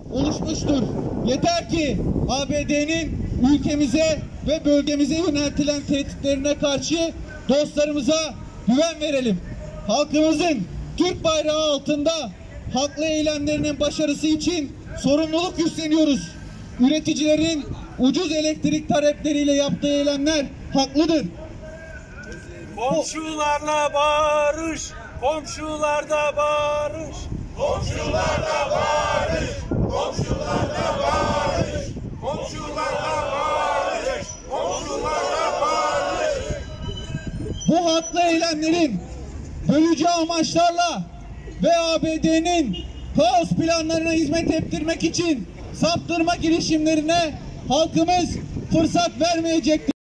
oluşmuştur. Yeter ki ABD'nin ülkemize ve bölgemize yöneltilen tehditlerine karşı dostlarımıza güven verelim. Halkımızın Türk bayrağı altında haklı eylemlerinin başarısı için sorumluluk üstleniyoruz. Üreticilerin ucuz elektrik talepleriyle yaptığı eylemler haklıdır. Komşularla barış, komşularda barış, komşularla barış, komşularla barış, komşularla barış, komşularla barış. Bu haklı eylemlerin bölücü amaçlarla ve ABD'nin kaos planlarına hizmet ettirmek için saptırma girişimlerine halkımız fırsat vermeyecektir.